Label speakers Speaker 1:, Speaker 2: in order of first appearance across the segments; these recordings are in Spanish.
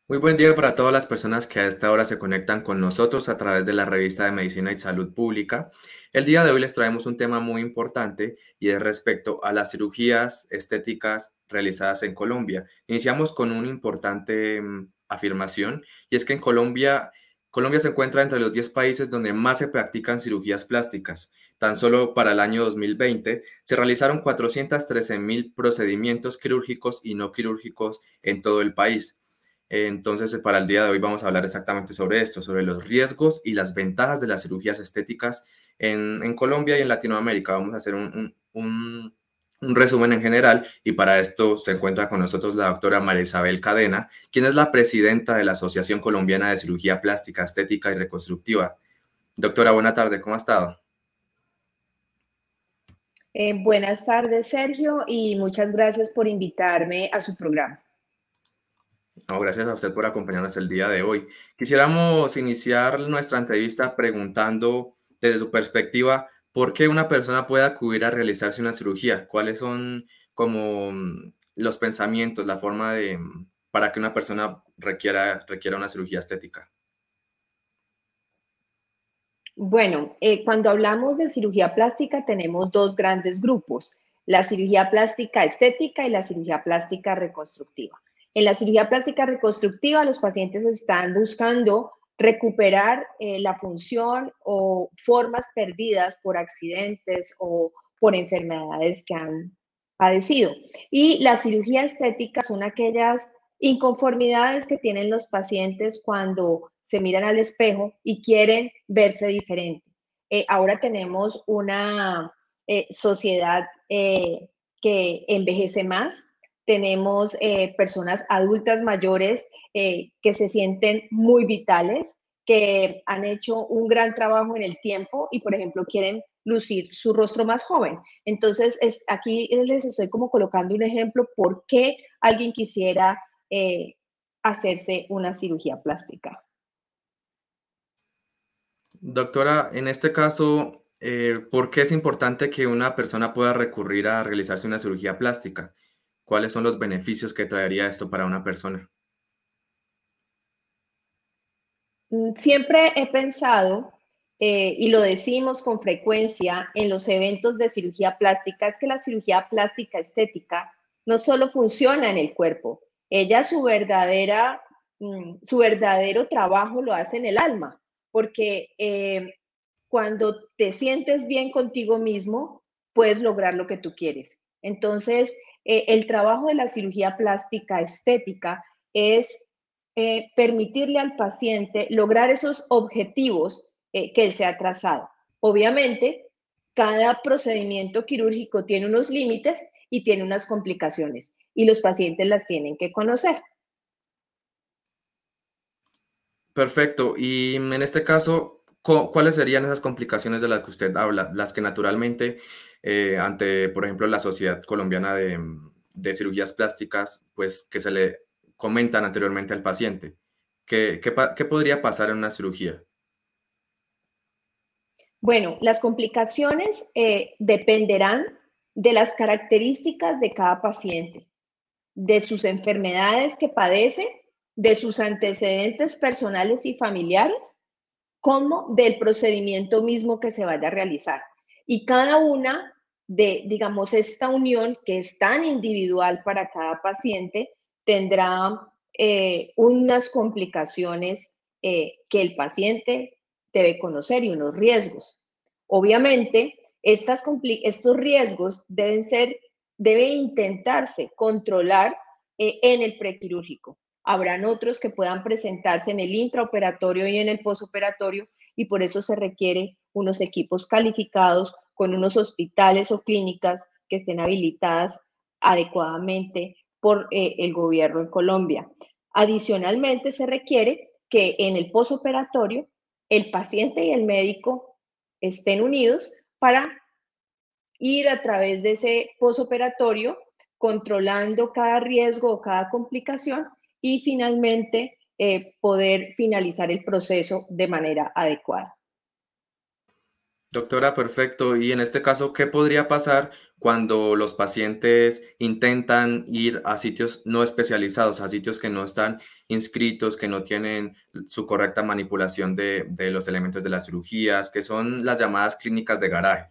Speaker 1: Muy buen día para todas las personas que a esta hora se conectan con nosotros a través de la revista de Medicina y Salud Pública. El día de hoy les traemos un tema muy importante y es respecto a las cirugías estéticas realizadas en Colombia. Iniciamos con una importante afirmación y es que en Colombia se encuentra entre los 10 países donde más se practican cirugías plásticas. Tan solo para el año 2020 se realizaron 413.000 procedimientos quirúrgicos y no quirúrgicos en todo el país. Entonces, para el día de hoy vamos a hablar exactamente sobre esto, sobre los riesgos y las ventajas de las cirugías estéticas en Colombia y en Latinoamérica. Vamos a hacer un resumen en general y para esto se encuentra con nosotros la doctora María Isabel Cadena, quien es la presidenta de la Asociación Colombiana de Cirugía Plástica, Estética y Reconstructiva. Doctora, buena tarde, ¿cómo ha estado?
Speaker 2: Buenas tardes, Sergio, y muchas gracias por invitarme a su programa.
Speaker 1: No, gracias a usted por acompañarnos el día de hoy. Quisiéramos iniciar nuestra entrevista preguntando desde su perspectiva, ¿por qué una persona puede acudir a realizarse una cirugía? ¿Cuáles son como los pensamientos, la forma de para que una persona requiera una cirugía estética?
Speaker 2: Bueno, cuando hablamos de cirugía plástica tenemos dos grandes grupos, la cirugía plástica estética y la cirugía plástica reconstructiva. En la cirugía plástica reconstructiva los pacientes están buscando recuperar la función o formas perdidas por accidentes o por enfermedades que han padecido. Y la cirugía estética son aquellas inconformidades que tienen los pacientes cuando se miran al espejo y quieren verse diferente. Ahora tenemos una sociedad que envejece más, tenemos personas adultas mayores que se sienten muy vitales, que han hecho un gran trabajo en el tiempo y, por ejemplo, quieren lucir su rostro más joven. Entonces, aquí les estoy como colocando un ejemplo por qué alguien quisiera eh, hacerse una cirugía plástica.
Speaker 1: Doctora, en este caso, ¿por qué es importante que una persona pueda recurrir a realizarse una cirugía plástica? ¿Cuáles son los beneficios que traería esto para una persona?
Speaker 2: Siempre he pensado, y lo decimos con frecuencia en los eventos de cirugía plástica, es que la cirugía plástica estética no solo funciona en el cuerpo, ella su verdadero trabajo lo hace en el alma, porque cuando te sientes bien contigo mismo, puedes lograr lo que tú quieres. Entonces, el trabajo de la cirugía plástica estética es permitirle al paciente lograr esos objetivos que él se ha trazado. Obviamente, cada procedimiento quirúrgico tiene unos límites y tiene unas complicaciones y los pacientes las tienen que conocer.
Speaker 1: Perfecto. Y en este caso, ¿cuáles serían esas complicaciones de las que usted habla? Las que naturalmente, ante, por ejemplo, la Sociedad Colombiana de Cirugías Plásticas, pues que se le comentan anteriormente al paciente. ¿Qué podría pasar en una cirugía?
Speaker 2: Bueno, las complicaciones dependerán de las características de cada paciente, de sus enfermedades que padece, de sus antecedentes personales y familiares, como del procedimiento mismo que se vaya a realizar. Y cada una de, digamos, esta unión que es tan individual para cada paciente tendrá unas complicaciones que el paciente debe conocer y unos riesgos. Obviamente, estos riesgos debe intentarse controlar en el prequirúrgico. Habrán otros que puedan presentarse en el intraoperatorio y en el posoperatorio y por eso se requiere unos equipos calificados con unos hospitales o clínicas que estén habilitadas adecuadamente por el gobierno en Colombia. Adicionalmente, se requiere que en el posoperatorio el paciente y el médico estén unidos para ir a través de ese posoperatorio controlando cada riesgo o cada complicación y finalmente poder finalizar el proceso de manera adecuada.
Speaker 1: Doctora, perfecto. Y en este caso, ¿qué podría pasar cuando los pacientes intentan ir a sitios no especializados, a sitios que no están inscritos, que no tienen su correcta manipulación de los elementos de las cirugías, que son las llamadas clínicas de garaje?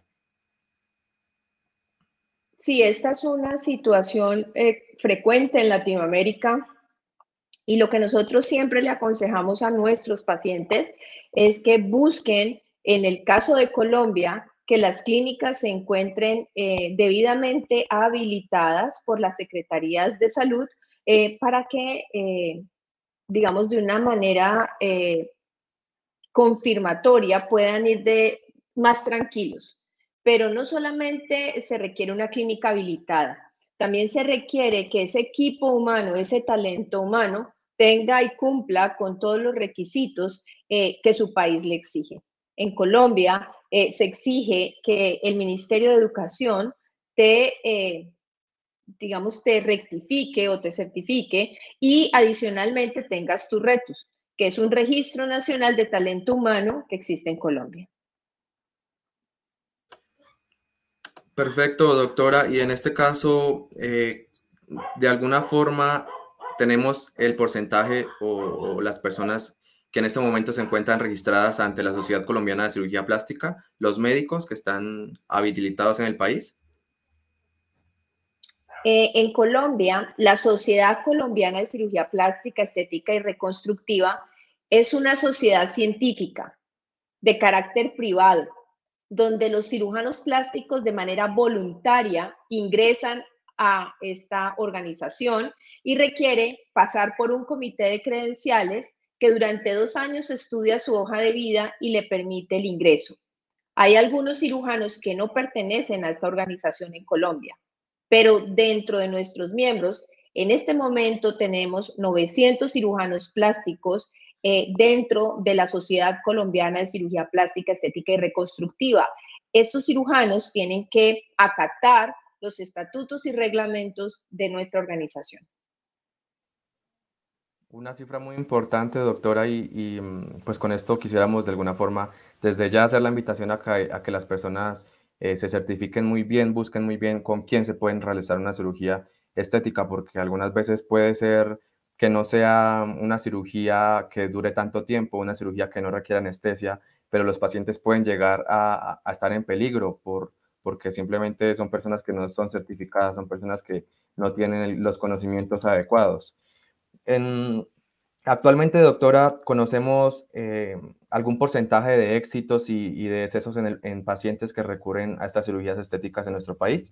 Speaker 2: Sí, esta es una situación frecuente en Latinoamérica y lo que nosotros siempre le aconsejamos a nuestros pacientes es que busquen, en el caso de Colombia, que las clínicas se encuentren debidamente habilitadas por las secretarías de salud para que, digamos, de una manera confirmatoria puedan ir de más tranquilos. Pero no solamente se requiere una clínica habilitada, también se requiere que ese equipo humano, ese talento humano, tenga y cumpla con todos los requisitos que su país le exige. En Colombia se exige que el Ministerio de Educación te, digamos, te rectifique o te certifique y adicionalmente tengas tus retos, que es un registro nacional de talento humano que existe en Colombia.
Speaker 1: Perfecto, doctora. Y en este caso, de alguna forma, tenemos el porcentaje o las personas que en este momento se encuentran registradas ante la Sociedad Colombiana de Cirugía Plástica, los médicos que están habilitados en el país.
Speaker 2: En Colombia, la Sociedad Colombiana de Cirugía Plástica, Estética y Reconstructiva es una sociedad científica de carácter privado, donde los cirujanos plásticos de manera voluntaria ingresan a esta organización y requiere pasar por un comité de credenciales que durante 2 años estudia su hoja de vida y le permite el ingreso. Hay algunos cirujanos que no pertenecen a esta organización en Colombia, pero dentro de nuestros miembros, en este momento tenemos 900 cirujanos plásticos dentro de la Sociedad Colombiana de Cirugía Plástica, Estética y Reconstructiva. Estos cirujanos tienen que acatar los estatutos y reglamentos de nuestra organización.
Speaker 1: Una cifra muy importante, doctora, pues con esto quisiéramos de alguna forma desde ya hacer la invitación a que las personas se certifiquen muy bien, busquen muy bien con quién se pueden realizar una cirugía estética, porque algunas veces puede ser que no sea una cirugía que dure tanto tiempo, una cirugía que no requiera anestesia, pero los pacientes pueden llegar a estar en peligro porque simplemente son personas que no son certificadas, son personas que no tienen los conocimientos adecuados. En, Actualmente, doctora, ¿conocemos algún porcentaje de éxitos y de decesos en pacientes que recurren a estas cirugías estéticas en nuestro país?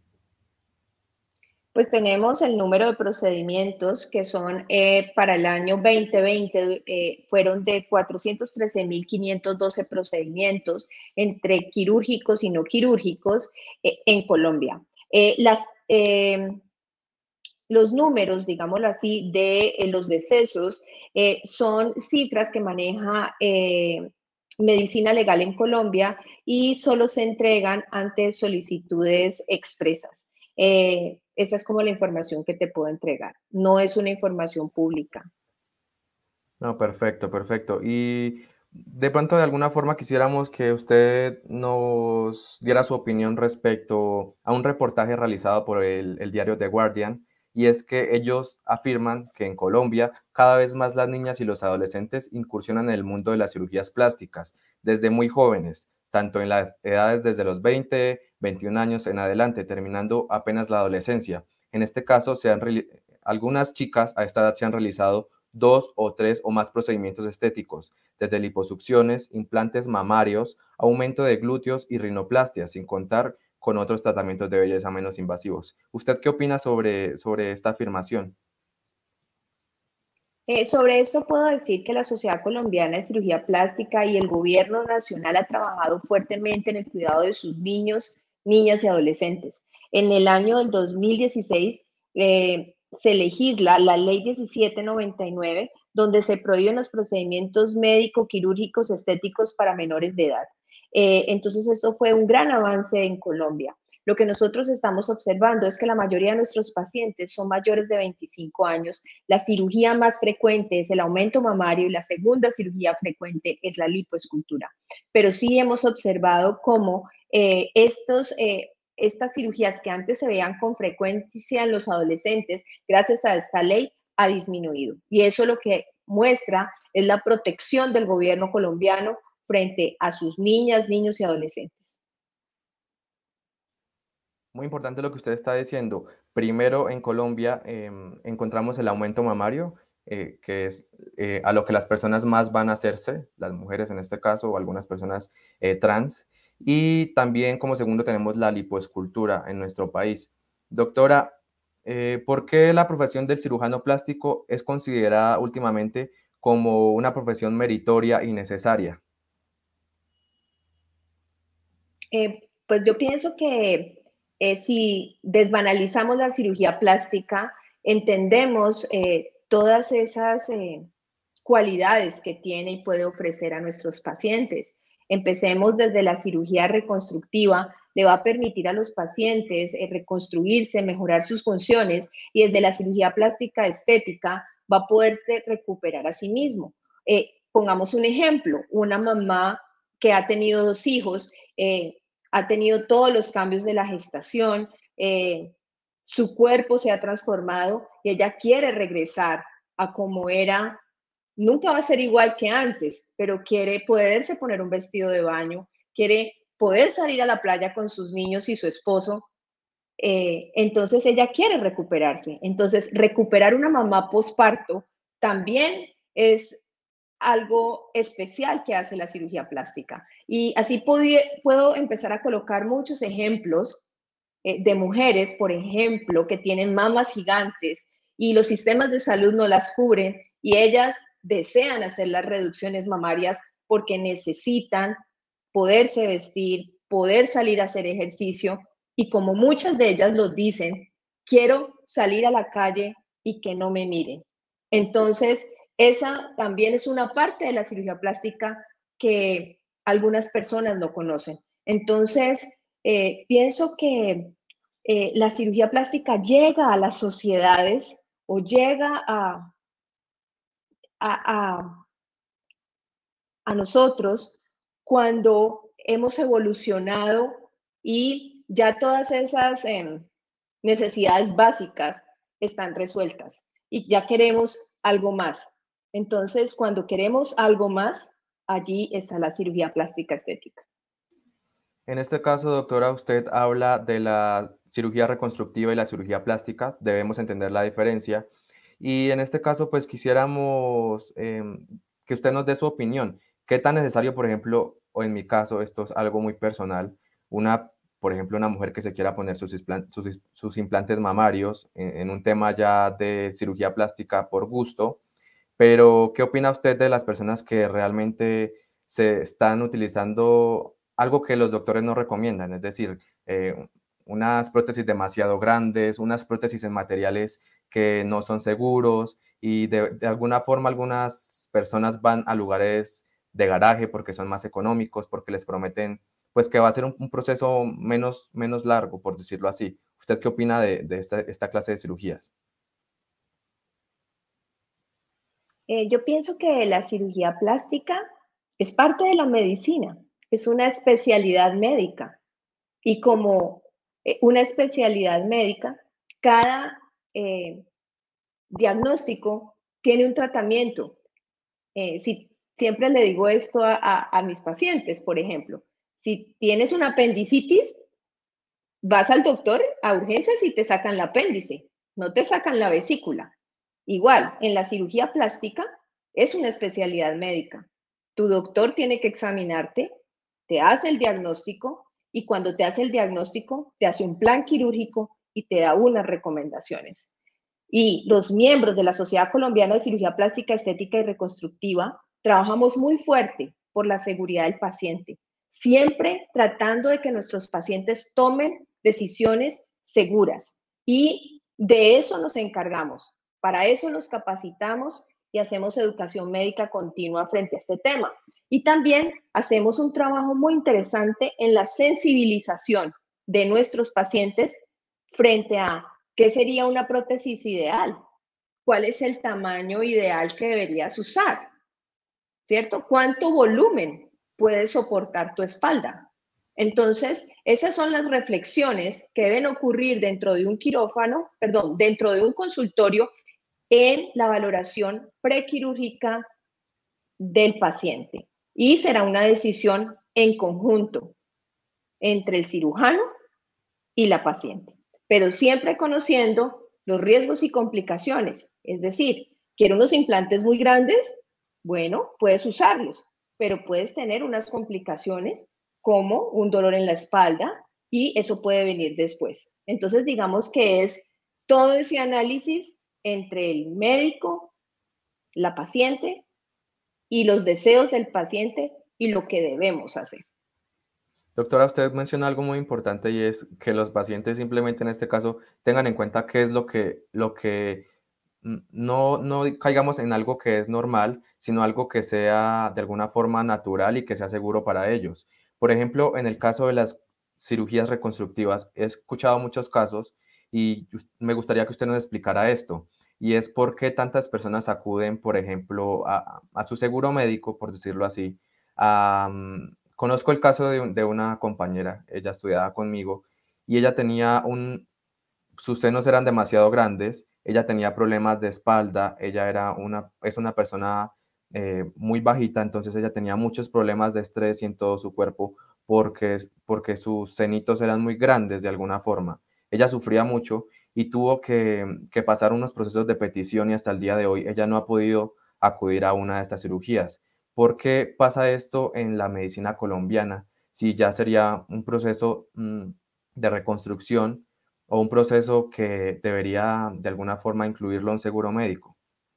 Speaker 2: Pues tenemos el número de procedimientos que son para el año 2020, fueron de 413.512 procedimientos entre quirúrgicos y no quirúrgicos en Colombia. Eh, las, eh, los números, digámoslo así, de los decesos son cifras que maneja medicina legal en Colombia y solo se entregan ante solicitudes expresas. Esa es como la información que te puedo entregar. No es una información pública.
Speaker 1: No, perfecto, perfecto. Y de pronto, de alguna forma, quisiéramos que usted nos diera su opinión respecto a un reportaje realizado por el diario The Guardian, y es que ellos afirman que en Colombia cada vez más las niñas y los adolescentes incursionan en el mundo de las cirugías plásticas desde muy jóvenes, tanto en las edades desde los 20, 21 años en adelante, terminando apenas la adolescencia. En este caso, algunas chicas a esta edad se han realizado 2 o 3 o más procedimientos estéticos, desde liposucciones, implantes mamarios, aumento de glúteos y rinoplastia, sin contar con otros tratamientos de belleza menos invasivos. ¿Usted qué opina sobre esta afirmación?
Speaker 2: Sobre esto puedo decir que la Sociedad Colombiana de Cirugía Plástica y el Gobierno Nacional ha trabajado fuertemente en el cuidado de sus niños, niñas y adolescentes. En el año del 2016 se legisla la Ley 1799, donde se prohíben los procedimientos médico-quirúrgicos estéticos para menores de edad. Entonces, esto fue un gran avance en Colombia. lo que nosotros estamos observando es que la mayoría de nuestros pacientes son mayores de 25 años. La cirugía más frecuente es el aumento mamario y la segunda cirugía frecuente es la lipoescultura. Pero sí hemos observado cómo estas cirugías que antes se veían con frecuencia en los adolescentes, gracias a esta ley, ha disminuido. Y eso lo que muestra es la protección del gobierno colombiano frente a sus niñas, niños y adolescentes.
Speaker 1: Muy importante lo que usted está diciendo. Primero, en Colombia encontramos el aumento mamario, que es a lo que las personas más van a hacerse, las mujeres en este caso, o algunas personas trans. Y también como segundo tenemos la lipoescultura en nuestro país. Doctora, ¿por qué la profesión del cirujano plástico es considerada últimamente como una profesión meritoria y necesaria?
Speaker 2: Pues yo pienso que si desbanalizamos la cirugía plástica, entendemos todas esas cualidades que tiene y puede ofrecer a nuestros pacientes. Empecemos desde la cirugía reconstructiva, le va a permitir a los pacientes reconstruirse, mejorar sus funciones, y desde la cirugía plástica estética va a poderse recuperar a sí mismo. Pongamos un ejemplo, una mamá que ha tenido 2 hijos, ha tenido todos los cambios de la gestación, su cuerpo se ha transformado y ella quiere regresar a como era. Nunca va a ser igual que antes, pero quiere poderse poner un vestido de baño, quiere poder salir a la playa con sus niños y su esposo. Entonces ella quiere recuperarse. Entonces, recuperar una mamá posparto también es algo especial que hace la cirugía plástica. Y así puedo empezar a colocar muchos ejemplos de mujeres, por ejemplo, que tienen mamas gigantes y los sistemas de salud no las cubren y ellas desean hacer las reducciones mamarias porque necesitan poderse vestir, poder salir a hacer ejercicio, y como muchas de ellas lo dicen, quiero salir a la calle y que no me miren. Entonces, esa también es una parte de la cirugía plástica que algunas personas no conocen. Entonces, pienso que la cirugía plástica llega a las sociedades o llega a, a, a nosotros cuando hemos evolucionado y ya todas esas necesidades básicas están resueltas y ya queremos algo más. Entonces, cuando queremos algo más, allí está la cirugía plástica estética.
Speaker 1: En este caso, doctora, usted habla de la cirugía reconstructiva y la cirugía plástica, debemos entender la diferencia. Y en este caso, pues quisiéramos que usted nos dé su opinión. ¿Qué tan necesario, por ejemplo, o en mi caso, esto es algo muy personal, por ejemplo, una mujer que se quiera poner sus implantes mamarios en un tema ya de cirugía plástica por gusto, pero ¿qué opina usted de las personas que realmente se están utilizando algo que los doctores no recomiendan? Es decir, unas prótesis demasiado grandes, unas prótesis en materiales que no son seguros y de alguna forma algunas personas van a lugares de garaje porque son más económicos, porque les prometen pues que va a ser un proceso menos largo, por decirlo así. ¿Usted qué opina de esta clase de cirugías?
Speaker 2: Yo pienso que la cirugía plástica es parte de la medicina, es una especialidad médica y como una especialidad médica, cada diagnóstico tiene un tratamiento. Si siempre le digo esto a mis pacientes, por ejemplo, si tienes una apendicitis, vas al doctor a urgencias y te sacan el apéndice, no te sacan la vesícula. Igual, en la cirugía plástica es una especialidad médica. Tu doctor tiene que examinarte, te hace el diagnóstico y cuando te hace el diagnóstico, te hace un plan quirúrgico y te da unas recomendaciones. Y los miembros de la Sociedad Colombiana de Cirugía Plástica, Estética y Reconstructiva trabajamos muy fuerte por la seguridad del paciente, siempre tratando de que nuestros pacientes tomen decisiones seguras. Y de eso nos encargamos. Para eso nos capacitamos y hacemos educación médica continua frente a este tema. Y también hacemos un trabajo muy interesante en la sensibilización de nuestros pacientes frente a qué sería una prótesis ideal, cuál es el tamaño ideal que deberías usar, ¿cierto? ¿Cuánto volumen puede soportar tu espalda? Entonces, esas son las reflexiones que deben ocurrir dentro de un quirófano, perdón, dentro de un consultorio en la valoración prequirúrgica del paciente. Y será una decisión en conjunto entre el cirujano y la paciente, pero siempre conociendo los riesgos y complicaciones. Es decir, quiero unos implantes muy grandes, bueno, puedes usarlos, pero puedes tener unas complicaciones como un dolor en la espalda y eso puede venir después. Entonces, digamos que es todo ese análisis entre el médico, la paciente y los deseos del paciente y lo que debemos hacer.
Speaker 1: Doctora, usted menciona algo muy importante y es que los pacientes simplemente en este caso tengan en cuenta qué es lo que no caigamos en algo que es normal, sino algo que sea de alguna forma natural y que sea seguro para ellos. Por ejemplo, en el caso de las cirugías reconstructivas, he escuchado muchos casos y me gustaría que usted nos explicara esto. Y es por qué tantas personas acuden, por ejemplo, a su seguro médico, por decirlo así. Conozco el caso de una compañera, ella estudiaba conmigo y ella tenía sus senos eran demasiado grandes, ella tenía problemas de espalda, es una persona muy bajita, entonces ella tenía muchos problemas de estrés y en todo su cuerpo porque sus senitos eran muy grandes de alguna forma. Ella sufría mucho y tuvo que pasar unos procesos de petición y hasta el día de hoy ella no ha podido acudir a una de estas cirugías. ¿Por qué pasa esto en la medicina colombiana? Si ya sería un proceso de reconstrucción o un proceso que debería de alguna forma incluirlo en seguro médico.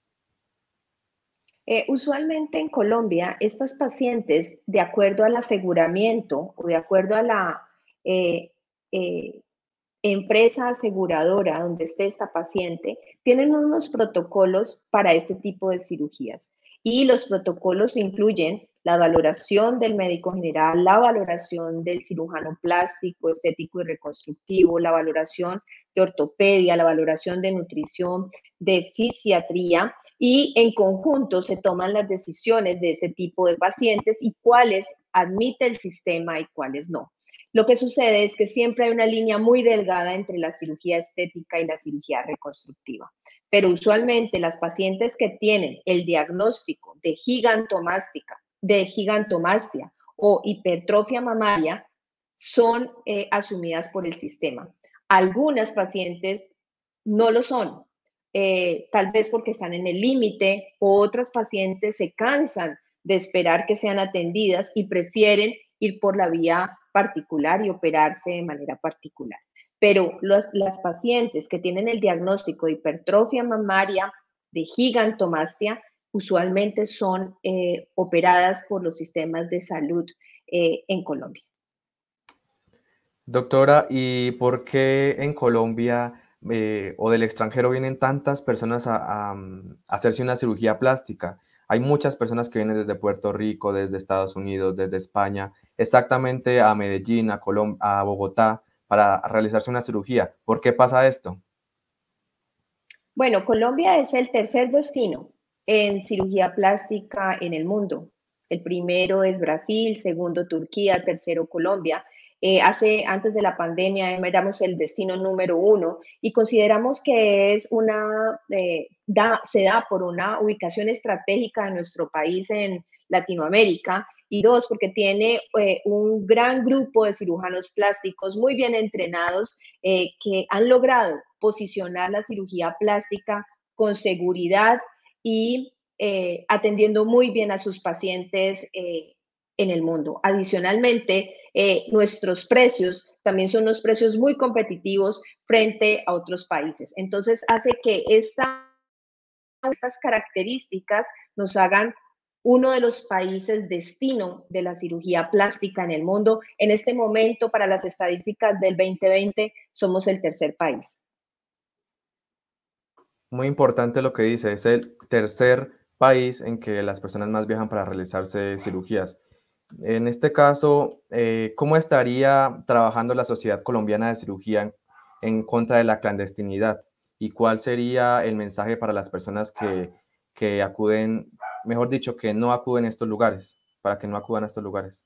Speaker 2: Usualmente en Colombia, estas pacientes, de acuerdo al aseguramiento o de acuerdo a la eh, eh, empresa aseguradora donde esté esta paciente, tienen unos protocolos para este tipo de cirugías. Y los protocolos incluyen la valoración del médico general, la valoración del cirujano plástico, estético y reconstructivo, la valoración de ortopedia, la valoración de nutrición, de fisiatría, y en conjunto se toman las decisiones de este tipo de pacientes y cuáles admite el sistema y cuáles no. Lo que sucede es que siempre hay una línea muy delgada entre la cirugía estética y la cirugía reconstructiva. Pero usualmente las pacientes que tienen el diagnóstico de gigantomastia o hipertrofia mamaria son asumidas por el sistema. Algunas pacientes no lo son, tal vez porque están en el límite, o otras pacientes se cansan de esperar que sean atendidas y prefieren ir por la vía particular y operarse de manera particular. Pero las pacientes que tienen el diagnóstico de hipertrofia mamaria, de gigantomastia, usualmente son operadas por los sistemas de salud en Colombia.
Speaker 1: Doctora, ¿y por qué en Colombia o del extranjero vienen tantas personas a hacerse una cirugía plástica? Hay muchas personas que vienen desde Puerto Rico, desde Estados Unidos, desde España, exactamente a Medellín, a Bogotá, para realizarse una cirugía. ¿Por qué pasa esto?
Speaker 2: Bueno, Colombia es el tercer destino en cirugía plástica en el mundo. El primero es Brasil, segundo Turquía, tercero Colombia. Antes de la pandemia éramos el destino número uno y consideramos que se da por una ubicación estratégica de nuestro país en Latinoamérica, y dos, porque tiene un gran grupo de cirujanos plásticos muy bien entrenados que han logrado posicionar la cirugía plástica con seguridad y atendiendo muy bien a sus pacientes en el mundo. Adicionalmente, nuestros precios también son unos precios muy competitivos frente a otros países. Entonces, hace que estas características nos hagan uno de los países destino de la cirugía plástica en el mundo. En este momento, para las estadísticas del 2020, somos el tercer país.
Speaker 1: Muy importante lo que dice, es el tercer país en que las personas más viajan para realizarse cirugías. En este caso, ¿cómo estaría trabajando la Sociedad Colombiana de Cirugía en contra de la clandestinidad? ¿Y cuál sería el mensaje para las personas que acuden, mejor dicho, que no acuden a estos lugares, para que no acudan a estos lugares?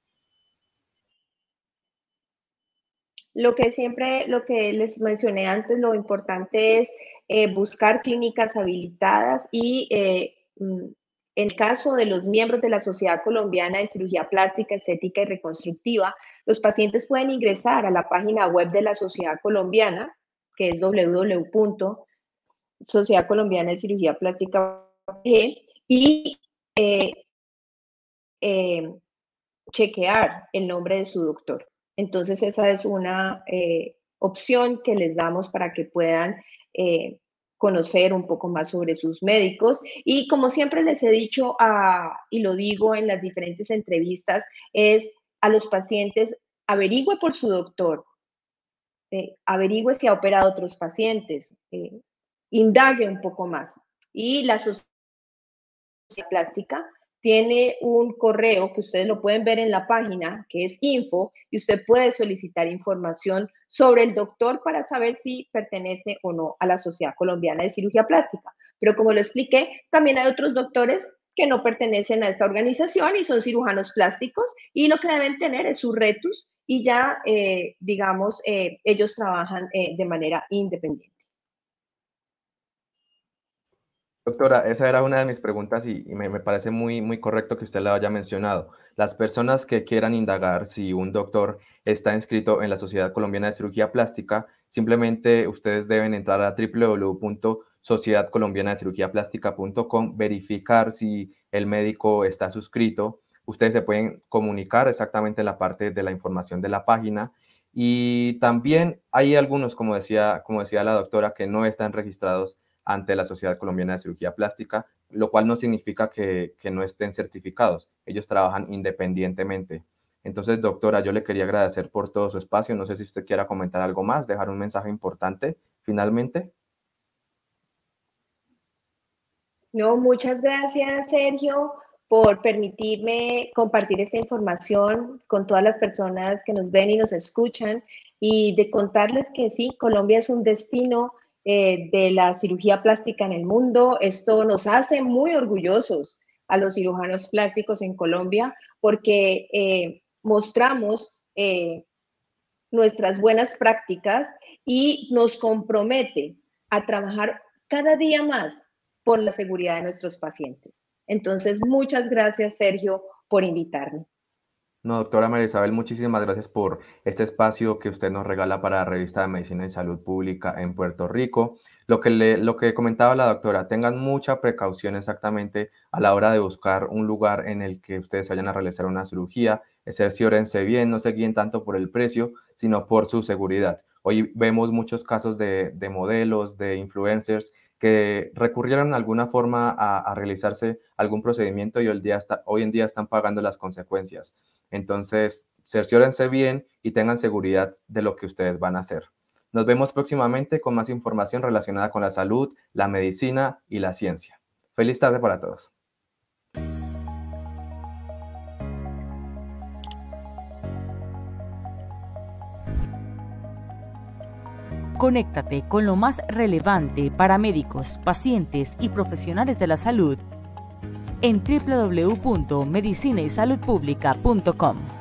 Speaker 2: Lo que les mencioné antes, lo importante es buscar clínicas habilitadas y en caso de los miembros de la Sociedad Colombiana de Cirugía Plástica, Estética y Reconstructiva, los pacientes pueden ingresar a la página web de la Sociedad Colombiana, que es Sociedad Colombiana de Cirugía Plástica, y eh, eh, chequear el nombre de su doctor. Entonces, esa es una opción que les damos para que puedan conocer un poco más sobre sus médicos. Y como siempre les he dicho, y lo digo en las diferentes entrevistas, es a los pacientes, averigüe por su doctor, averigüe si ha operado a otros pacientes, indague un poco más. Y la sociedad plástica tiene un correo que ustedes lo pueden ver en la página, que es info, y usted puede solicitar información sobre el doctor para saber si pertenece o no a la Sociedad Colombiana de Cirugía Plástica. Pero como lo expliqué, también hay otros doctores que no pertenecen a esta organización y son cirujanos plásticos y lo que deben tener es sus retus y ya, digamos, ellos trabajan de manera independiente.
Speaker 1: Doctora, esa era una de mis preguntas y me parece muy correcto que usted la haya mencionado. Las personas que quieran indagar si un doctor está inscrito en la Sociedad Colombiana de Cirugía Plástica, simplemente ustedes deben entrar a www.sociedadcolombianadecirugiaplástica.com, verificar si el médico está suscrito. Ustedes se pueden comunicar exactamente en la parte de la información de la página. Y también hay algunos, como decía la doctora, que no están registrados ante la Sociedad Colombiana de Cirugía Plástica, lo cual no significa que no estén certificados. Ellos trabajan independientemente. Entonces, doctora, yo le quería agradecer por todo su espacio. No sé si usted quiera comentar algo más, dejar un mensaje importante finalmente.
Speaker 2: No, muchas gracias, Sergio, por permitirme compartir esta información con todas las personas que nos ven y nos escuchan y de contarles que sí, Colombia es un destino de la cirugía plástica en el mundo. Esto nos hace muy orgullosos a los cirujanos plásticos en Colombia porque mostramos nuestras buenas prácticas y nos compromete a trabajar cada día más por la seguridad de nuestros pacientes. Entonces, muchas gracias, Sergio, por invitarme.
Speaker 1: No, doctora María Isabel, muchísimas gracias por este espacio que usted nos regala para la Revista de Medicina y Salud Pública en Puerto Rico. Lo que comentaba la doctora, tengan mucha precaución exactamente a la hora de buscar un lugar en el que ustedes vayan a realizar una cirugía. Cerciórense bien, no se guíen tanto por el precio, sino por su seguridad. Hoy vemos muchos casos de modelos, de influencers que recurrieron de alguna forma a realizarse algún procedimiento y hoy en día están pagando las consecuencias. Entonces, cerciórense bien y tengan seguridad de lo que ustedes van a hacer. Nos vemos próximamente con más información relacionada con la salud, la medicina y la ciencia. Feliz tarde para todos.
Speaker 3: Conéctate con lo más relevante para médicos, pacientes y profesionales de la salud en www.medicinaysaludpublica.com.